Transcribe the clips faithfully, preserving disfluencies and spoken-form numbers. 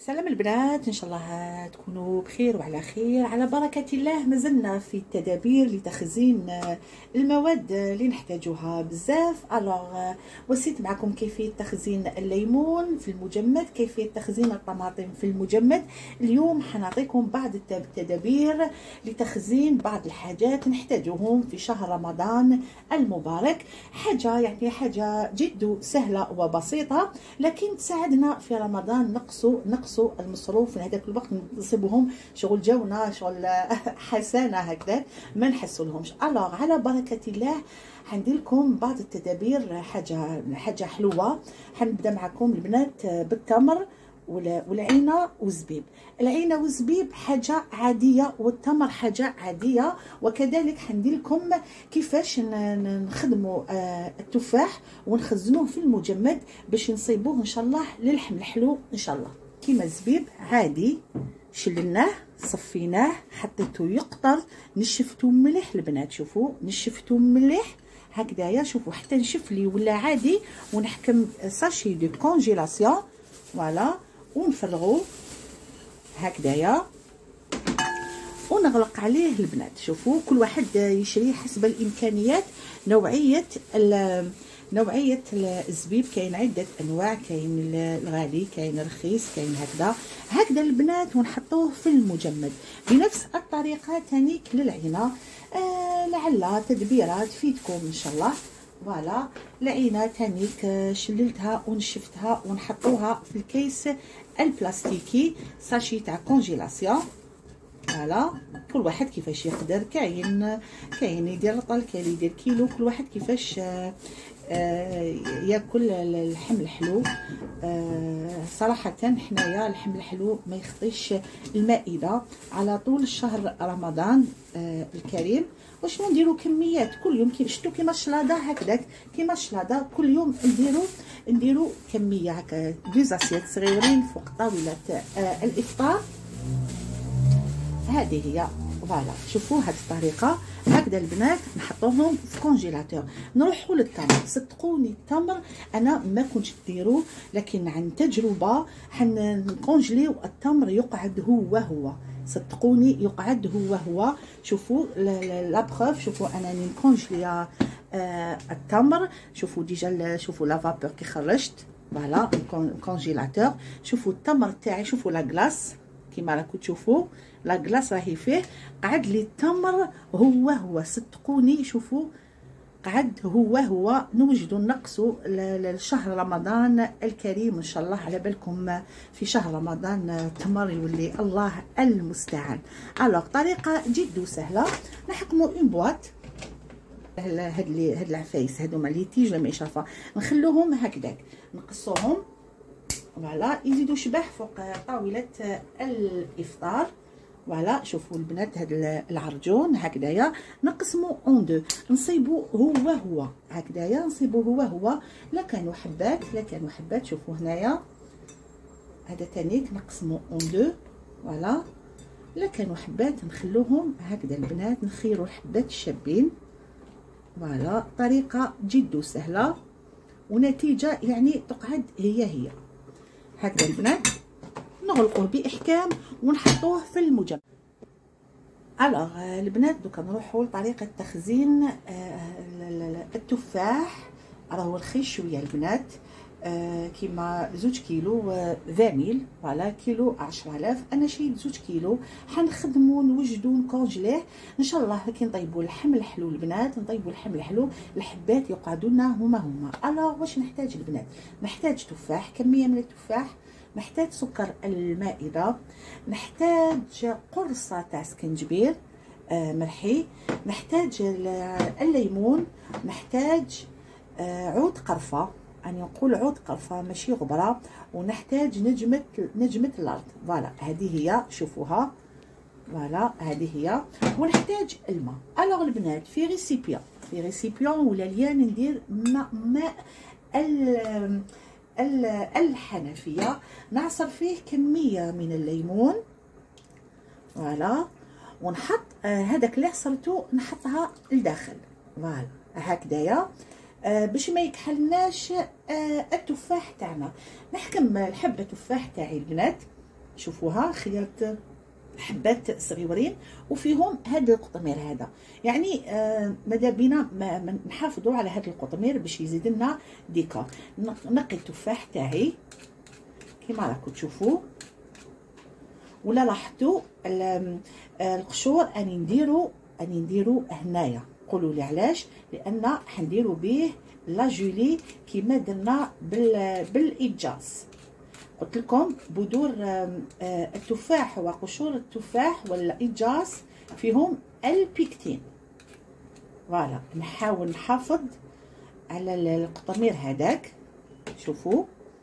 سلام البنات، ان شاء الله تكونوا بخير وعلى خير على بركة الله. مازلنا في التدابير لتخزين المواد اللي نحتاجوها بزاف. الوغ وسيت معكم كيفية تخزين الليمون في المجمد، كيفية تخزين الطماطم في المجمد. اليوم حنعطيكم بعض التدابير لتخزين بعض الحاجات نحتاجوهم في شهر رمضان المبارك. حاجة يعني حاجة جد سهلة وبسيطة، لكن تساعدنا في رمضان نقصوا نقصوا المصروف. من هذاك الوقت نصيبهم شغل جونا شغل حسنه هكذا ما نحسولهمش. الوغ على بركه الله حندير لكم بعض التدابير، حاجه حاجه حلوه. حنبدا معكم البنات بالتمر والعينه والزبيب. العينه والزبيب حاجه عاديه، والتمر حاجه عاديه. وكذلك حندير لكم كيفاش نخدموا التفاح ونخزنوه في المجمد باش نصيبوه ان شاء الله للحم الحلو ان شاء الله. كيما الزبيب عادي شلناه صفيناه حطيته يقطر، نشفتو مليح البنات. شوفوا نشفتو مليح هكذايا، شوفوا حتى نشف لي ولا عادي. ونحكم ساشي دو كونجيلاسيون فوالا، ونفرغوه هكذايا ونغلق عليه البنات. شوفوا كل واحد يشري حسب الامكانيات. نوعيه نوعيه الزبيب كاين عده انواع، كاين الغالي كاين رخيص كاين هكذا هكذا البنات، ونحطوه في المجمد بنفس الطريقه تانيك للعينه. آه لعل تدبيره تفيدكم ان شاء الله. فوالا العينه تانيك شللتها ونشفتها ونحطوها في الكيس البلاستيكي ساشي تاع كونجيلاسيون. فوالا كل واحد كيفاش يقدر، كاين كاين يدير رطل كاين يدير كيلو، كل واحد كيفاش آه آه ياكل اللحم الحلو. آه صراحه حنايا اللحم الحلو ما يخطيش المائده على طول شهر رمضان آه الكريم. واش نديروا كميات كل يوم كي شفتوا كيما الشلاضه هكذاك، كيما الشلاضه كل يوم نديروا نديروا كميه هكا دوزاسيات صغيرين فوق طاوله آه الافطار. هذه هي فوالا. شوفوا هذه الطريقه هكذا البنات نحطوهم في كونجيلاتور. نروحوا للتمر. صدقوني التمر انا ما كنتش نديرو، لكن عن تجربه حنكونجليو التمر يقعد هو هو. صدقوني يقعد هو هو. شوفوا لا بروف، شوفوا انا نكونجلي آه التمر. شوفوا ديجا شوفوا لا فابور كي خرجت فوالا كونجيلاتور. شوفوا التمر تاعي، شوفوا لا كلاص كيما راكم تشوفوا لا كلاص راهي فيه. قعد لي التمر هو هو صدقوني. شوفوا قعد هو هو. نوجدوا نقصوا لشهر رمضان الكريم ان شاء الله. على بالكم في شهر رمضان التمر يولي الله المستعان. الوغ طريقه جد سهله. نحكموا اون بواط هاد لي هاد العفايس هادوما لي تيج لما يشرفا نخلوهم هكذاك نقصوهم فوالا يزيدوا شبح فوق طاوله الافطار. فوالا شوفوا البنات هاد العرجون هكذايا نقسمو اون دو، نصيبو هو هو هكذايا نصيبو هو هو. لا كانوا حبات لا كانوا حبات. شوفوا هنايا هذا تانيك نقسمو اون دو فوالا. لا كانوا حبات نخلوهم هكذا البنات، نخيروا الحبات الشابين. فوالا طريقه جد سهله ونتيجه يعني تقعد هي هي هكذا البنات. نغلقوه باحكام ونحطوه في المجمد. الوغ البنات دوكا نروحوا لطريقه تخزين التفاح. راهو رخيص شويه البنات، كيما زوج كيلو فاميل فوالا كيلو عشرة آلاف. انا شريت زوج كيلو. حنخدمو نوجدو نكونجليه ان شاء الله. كي نطيبوا اللحم الحلو البنات نطيبوا اللحم الحلو الحبات يقعدوا لنا هما هما. الوغ واش نحتاج البنات؟ نحتاج تفاح كميه من التفاح، نحتاج سكر المائده، نحتاج قرصه تاع سكنجبير آه مرحي، نحتاج الليمون، نحتاج آه عود قرفه. أنا نقول عود قرفه ماشي غبره. ونحتاج نجمه نجمه الارض فوالا هذه هي. شوفوها فوالا هذه هي. ونحتاج الماء. الوغ البنات في ريسيبيون في ريسيبيون ولا ليان ندير ماء ماء الحنفيه. نعصر فيه كميه من الليمون فوالا، ونحط هذاك اللي عصرته نحطها لداخل فوالا هكذايا آه باش ما يكحلناش آه التفاح تاعنا. نحكم الحبه تفاح تاعي البنات شوفوها خيرت حبات صغيورين وفيهم هذا القطمير هذا. يعني آه ماذا بينا ما, ما نحافظوا على هذا القطمير باش يزيد لنا ديكور. نقي التفاح تاعي كيما راكم تشوفوا، ولا لاحظتوا القشور اني نديرو اني نديرو هنايا. قولوا لي علاش؟ لان حنديرو به لا جولي كيما درنا بالايجاز. قلت لكم بذور التفاح وقشور التفاح والايجاز فيهم البيكتين. فوالا نحاول نحافظ على القطمير هذاك. شوفوا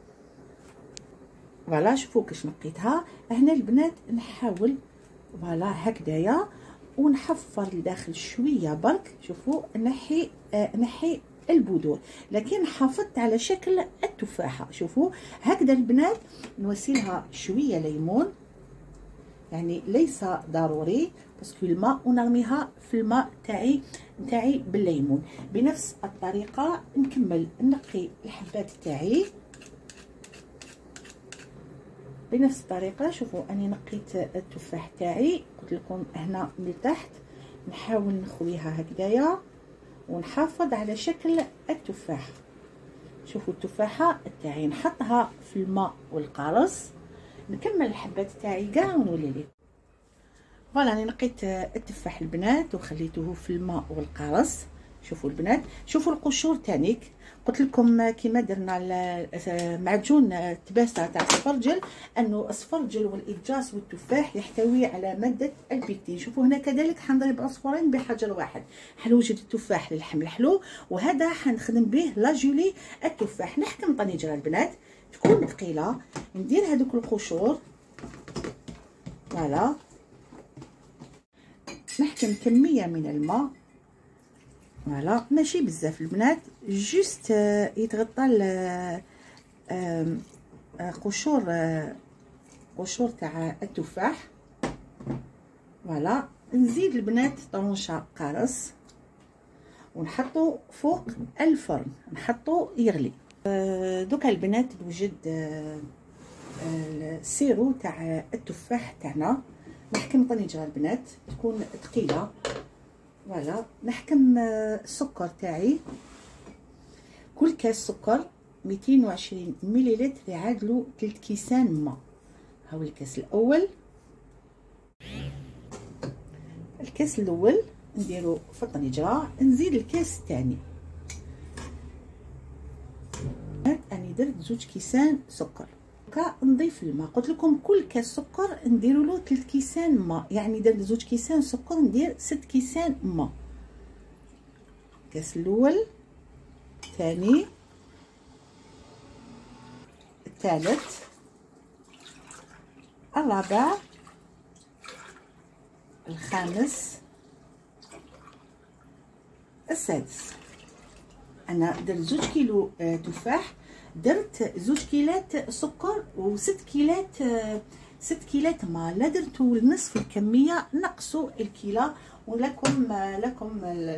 فوالا، شوفوا كيش نقيتها هنا البنات. نحاول فوالا هكذايا ونحفر لداخل شويه برك. شوفوا نحي آه نحي البذور، لكن حافظت على شكل التفاحه. شوفوا هكذا البنات. نوسيلها شويه ليمون، يعني ليس ضروري باسكو الماء، ونرميها في الماء تاعي تاعي بالليمون. بنفس الطريقه نكمل نقي الحبات تاعي بنفس الطريقه. شوفوا اني نقيت التفاح تاعي، قلت لكم هنا من تحت نحاول نخويها هكذايا ونحافظ على شكل التفاح. شوفوا التفاحه تاعي نحطها في الماء والقرص. نكمل الحبات تاعي كاع ونولي لكم. فوالا انا نقيت التفاح البنات وخليته في الماء والقرص. شوفوا البنات، شوفوا القشور تانيك. قلت لكم كيما درنا معجون التباسه تاع السفرجل، انه السفرجل والايجاس والتفاح يحتوي على ماده البيكتين. شوفوا هنا كذلك حنضرب عصفورين بحجر واحد، حنوجد التفاح للحم الحلو، وهذا حنخدم به لا جولي التفاح. نحكم طنجره البنات تكون ثقيله، ندير هذوك القشور فوالا، نحكم كميه من الماء فوالا، ماشي بزاف البنات، جوست يتغطى قشور قشور تاع التفاح فوالا. نزيد البنات طرونشه قرص ونحطو فوق الفرن، نحطو يغلي. دوكا البنات نوجد السيرو تاع التفاح تاعنا. نحكم طنجره البنات تكون ثقيله فوالا. نحكم السكر تاعي، كل كاس سكر مئتين وعشرين مليلتر يعادلوا ثلاث كيسان ماء. هاو الكاس الاول. الكاس الاول نديرو في الطنجره، نزيد الكاس الثاني. اني درت زوج كيسان سكر. نضيف الماء، قلت لكم كل كاس سكر نديروا له ثلاث كيسان ماء، يعني درت زوج كيسان سكر ندير ست كيسان ماء. الكاس الاول، الثاني، الثالث، الرابع، الخامس، السادس. انا درت زوج كيلو تفاح، درت زوج كيلات سكر وست كيلات ست كيلات ماء. لا درتو نصف الكميه، نقصوا الكيله، ولكم لكم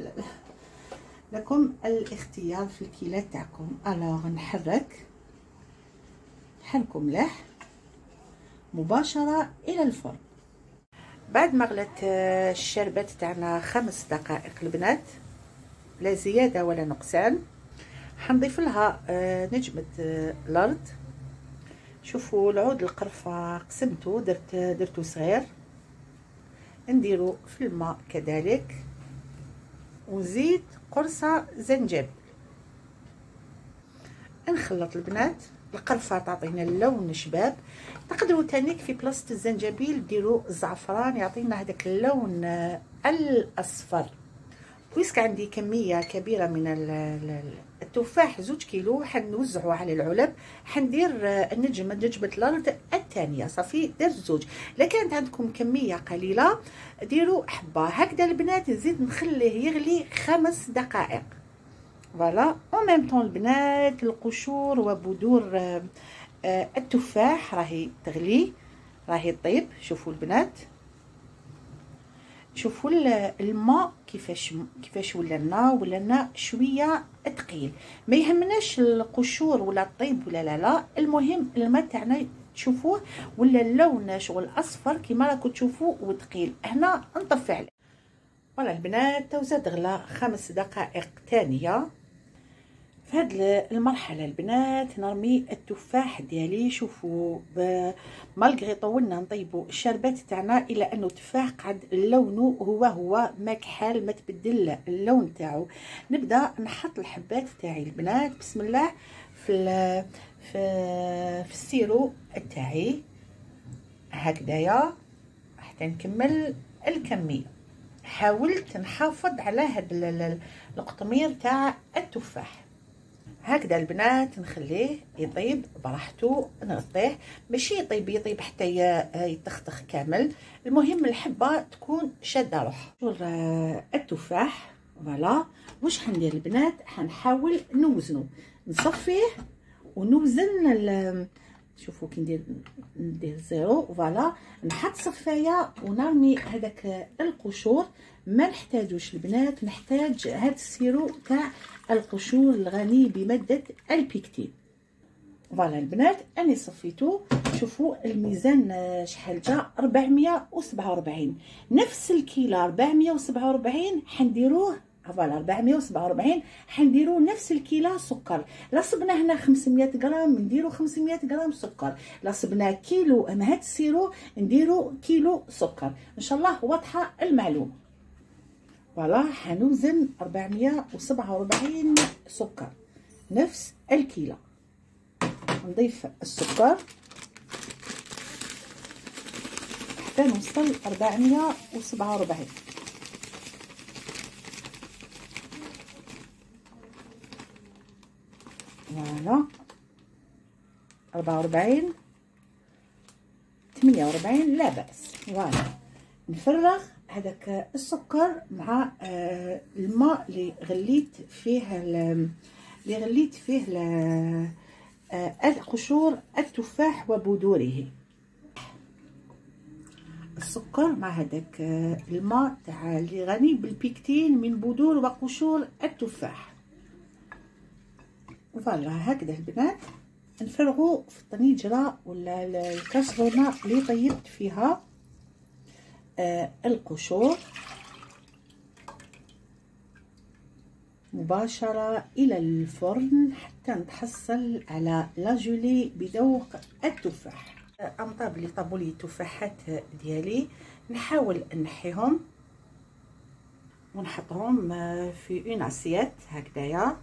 لكم الاختيار في الكيلات تاعكم. الوغ نحرك نحركو مليح مباشره الى الفرن. بعد ما غلت الشربات تاعنا خمس دقائق البنات، لا زياده ولا نقصان، حنضيف لها نجمه الارض. شوفوا العود القرفه قسمته، درت درتو صغير، نديرو في الماء كذلك، ونزيد قرصه زنجبيل. نخلط البنات. القرفه تعطينا اللون شباب. تقدروا تانيك في بلاصه الزنجبيل ديروا الزعفران يعطينا هذاك اللون الاصفر. ويسك عندي كميه كبيره من التفاح زوج كيلو، حنوزعوا على العلب. حندير النجمه نجمه الارض الثانيه، صافي درت زوج. الا كانت عندكم كميه قليله ديروا حبه هكذا البنات. نزيد نخليه يغلي خمس دقائق فوالا. او ميم طون البنات القشور وبذور التفاح راهي تغلي، راهي طيب. شوفوا البنات، شوفوا الماء كيفاش كيفاش ولا لنا ولا لنا شويه ثقيل. ما يهمناش القشور ولا الطيب ولا لا لا، المهم الماء تاعنا تشوفوه ولا اللون شغل اصفر كيما راكم تشوفوا وثقيل. هنا نطفي عليه. فوالا البنات تو زاد غلا خمس دقائق ثانيه. في هاد المرحله البنات نرمي التفاح ديالي. شوفوا مالغري طولنا نطيبوا الشربات تاعنا الا انه التفاح قعد لونه هو هو ما كحال ما تبدل اللون تاعو. نبدا نحط الحبات تاعي البنات بسم الله في في في السيرو تاعي هكذايا حتى نكمل الكميه. حاولت نحافظ على هذا القطمير تاع التفاح هكذا البنات. نخليه يطيب براحته، نغطيه ماشي يطيب يطيب حتى يتخطخ كامل. المهم الحبه تكون شاده روحها. التفاح فوالا واش حندير البنات؟ حنحاول نوزنه، نصفيه ونوزن. شوفوا كي ندير ندير زيرو فوالا. نحط صفايه ونرمي هذاك القشور. ما نحتاجوش البنات، نحتاج هذا السيرو تاع القشور الغني بماده البيكتين. فوالا البنات اني صفيتو. شوفوا الميزان شحال جا أربعمية وسبعة وأربعين. نفس الكيلو أربعمية وسبعة وأربعين حنديروه فوالا أربعمية وسبعة وأربعين حنديرو نفس الكيلو سكر. لا صبنا هنا خمسمية غرام نديرو خمسمية غرام سكر. لا صبنا كيلو من هاد السيرو نديرو كيلو سكر. ان شاء الله واضحه المعلومه. فوالا حنوزن أربعمية وسبعة وأربعين سكر نفس الكيلو. نضيف السكر حتى نوصل أربعمية وسبعة وأربعين. فوالا أربعة وأربعين ثمانية وأربعين لا بأس. فوالا نفرغ هذاك السكر مع آه الماء اللي غليت فيه اللي غليت فيه آه قشور التفاح وبذوره. السكر مع هذاك آه الماء تاع اللي غني بالبيكتين من بذور وقشور التفاح. فوالا هكذا البنات نفرغوا في الطنجره ولا الكاسرونه اللي طيبت فيها آه القشور مباشره الى الفرن حتى نتحصل على لاجولي بذوق التفاح. امطاب اللي طابوا لي التفاحات ديالي نحاول نحيهم ونحطهم في اون اسيات هكذايا.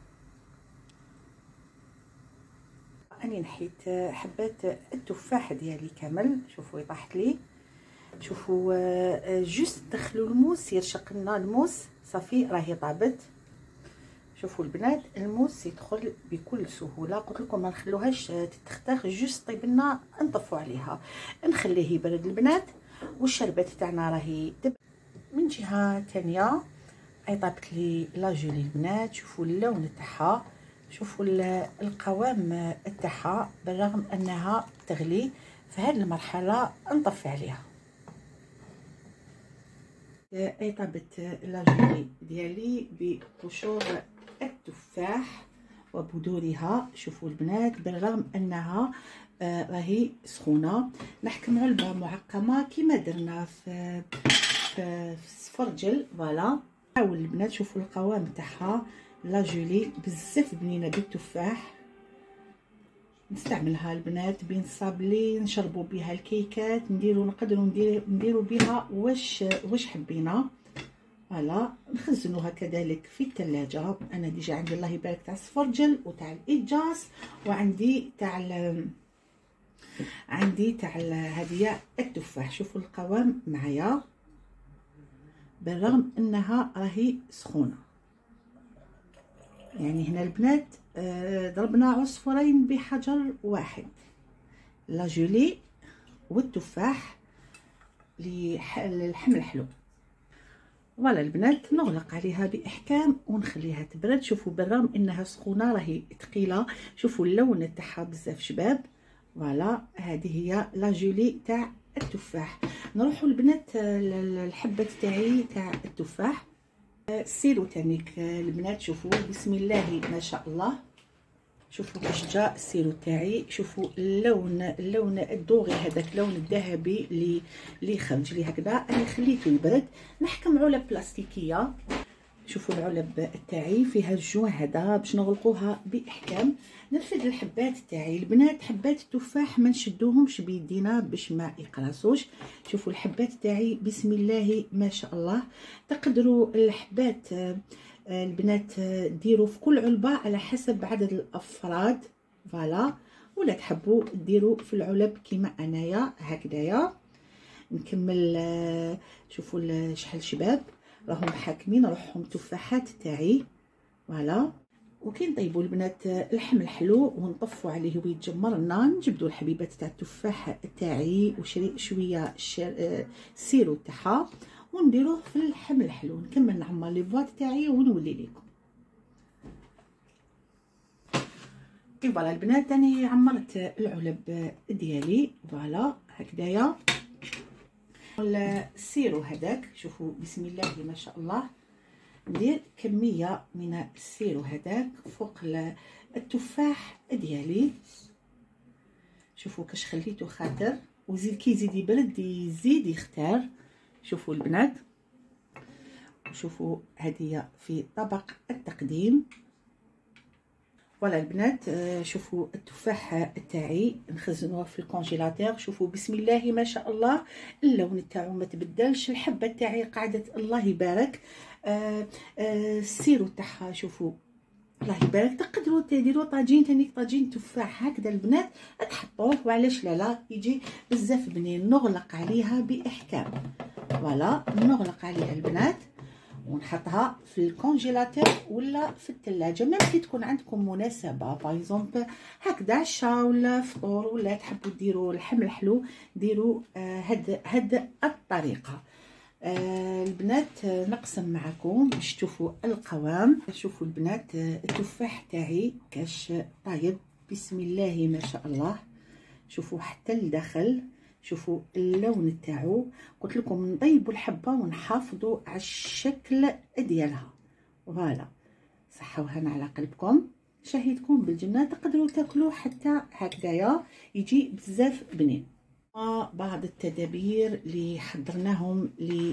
اني نحيت حبات التفاح ديالي كامل. شوفوا طاحت لي. شوفوا جوست دخلوا الموس يرشق لنا الموس صافي راهي طابت. شوفوا البنات الموس يدخل بكل سهوله. قلت لكم ما نخلوهاش تتختخ جوست طيب لنا نطفوا عليها نخليه يبرد البنات. والشربات تاعنا راهي دب. من جهه ثانيه اي طابت لي لاجولي البنات. شوفوا اللون تاعها، شوفوا القوام تاعها بالرغم انها تغلي. في هذه المرحله نطفي عليها. اي طابت لاجولي ديالي بقشور التفاح وبذورها. شوفوا البنات بالرغم انها آه راهي سخونه نحكم علبه معقمه كما درنا في في, في السفرجل. فوالا حاول البنات. شوفوا القوام تاعها لاجولي بزاف بنينه بالتفاح. نستعملها البنات بين صابلي نشربوا بها الكيكات نديروا نقدروا نديروا بها واش واش حبينا. فوالا نخزنوها كذلك في الثلاجه. انا ديجا عندي الله يبارك تاع السفرجل وتاع الايجاس وعندي تاع عندي تاع هذه التفاح. شوفوا القوام معايا بالرغم انها راهي سخونه. يعني هنا البنات آه ضربنا عصفورين بحجر واحد. لاجولي والتفاح للحم الحلو. فوالا البنات نغلق عليها باحكام ونخليها تبرد. شوفوا بالرغم انها سخونه راهي ثقيله. شوفوا اللون تاعها بزاف شباب. فوالا هذه هي لاجولي تاع التفاح. نروحوا البنات الحبه تاعي تاع التفاح. السيرو تانيك البنات. شوفوا بسم الله ما شاء الله. شوفوا كيش جا السيرو تاعي. شوفوا اللون اللون الدوغي هذاك اللون الذهبي اللي اللي خرج لي هكذا. انا خليته يبرد. نحكم علب بلاستيكيه. شوفوا العلب تاعي فيها الجوع هذا باش نغلقوها باحكام. نرفد الحبات تاعي البنات. حبات التفاح ما نشدوهمش بيدينا باش ما يقراصوش. شوفوا الحبات تاعي بسم الله ما شاء الله. تقدروا الحبات البنات ديروا في كل علبه على حسب عدد الافراد فوالا، ولا تحبوا ديروا في العلب كيما انايا هكذايا. نكمل. شوفوا شحال شباب راهم حاكمين روحهم تفاحات تاعي فوالا. وكي نطيبوا البنات اللحم الحلو ونطفوا عليه ويتجمر لنا، نجبدوا الحبيبات تاع التفاح تاعي وشويه السيرو تاعها ونديروه في اللحم الحلو. نكمل نعمر لي فوات تاعي ونولي لكم. كي فوالا البنات راني عمرت العلب ديالي فوالا هكذايا. السيرو هذاك شوفوا بسم الله ما شاء الله. ندير كميه من السيرو هذاك فوق التفاح ديالي. شوفوا كاش خليته خاطر وزيد كي يزيد يبرد يزيد يختار. شوفوا البنات. شوفوا هذه في طبق التقديم فوالا البنات. شوفوا التفاح تاعي نخزنوه في الكونجيلاتور. شوفوا بسم الله ما شاء الله اللون تاعو ما تبدلش. الحبه تاعي قاعده الله يبارك. آه آه السيرو تاعها شوفوا الله يبارك. تقدروا تديروا طاجين تاني طاجين تفاح هكذا البنات تحطوه وعلاش لا لا يجي بزاف بنين. نغلق عليها باحكام فوالا. نغلق عليها البنات ونحطها في الكونجيلاتور ولا في الثلاجه. ميم كي تكون عندكم مناسبه باغيزومبل هكذا عشاء ولا فطور ولا تحبوا ديروا اللحم الحلو ديروا آه هاد هاد الطريقه. آه البنات نقسم معكم باش تشوفوا القوام. شوفوا البنات التفاح تاعي كاش طايب بسم الله ما شاء الله. شوفوا حتى لداخل. شوفوا اللون تاعو. قلت لكم نطيبوا الحبه ونحافظوا على الشكل ديالها فوالا. صحه وهنا على قلبكم. شهيتكم بالجنه. تقدروا تاكلوه حتى هكذايا يجي بزاف بنين. بعض التدابير اللي حضرناهم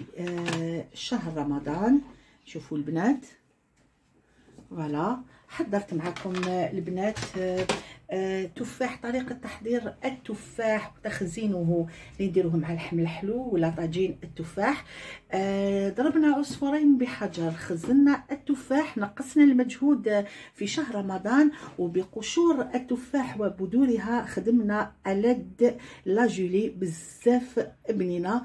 لشهر رمضان. شوفوا البنات فوالا. حضرت معكم البنات تفاح. طريقه تحضير التفاح وتخزينه اللي نديروه مع اللحم الحلو ولا طاجين التفاح. ضربنا عصفورين بحجر. خزنا التفاح نقصنا المجهود في شهر رمضان. وبقشور التفاح وبذورها خدمنا ألد لا جولي بزاف بنينه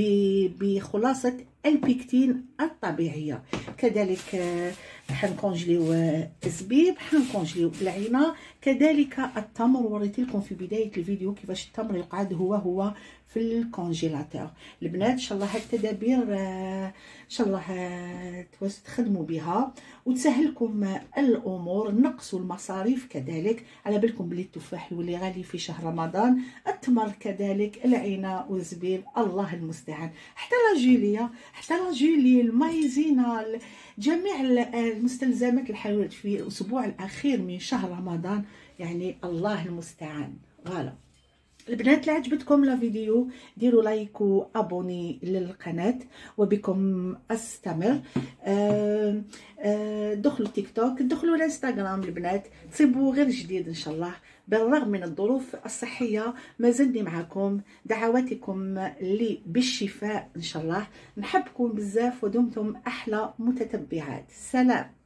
بخلاصه البيكتين الطبيعيه. كذلك حنكونجليو الزبيب حنكونجليو العنب كذلك التمر. وريت لكم في بدايه الفيديو كيفاش التمر يقعد هو هو في الكونجيلاتور. البنات ان شاء الله هاد التدابير ان شاء الله تخدموا بها وتسهلكم الامور. نقصوا المصاريف كذلك. على بالكم بلي التفاح يولي غالي في شهر رمضان. التمر كذلك العنب والزبيب الله المستعان. حتى لا جوليا حتى لا جولي المايزينا جميع المستلزمات الحلويات في الاسبوع الاخير من شهر رمضان يعني الله المستعان فوالا. البنات اللي عجبتكم لا فيديو ديروا لايك وابوني للقناه وبكم استمر. آه آه دخلوا تيك توك دخلوا الانستغرام البنات تصيبوا غير جديد ان شاء الله. بالرغم من الظروف الصحيه ما زلني معكم. دعواتكم لي بالشفاء ان شاء الله. نحبكم بزاف ودمتم احلى متتبعات. سلام.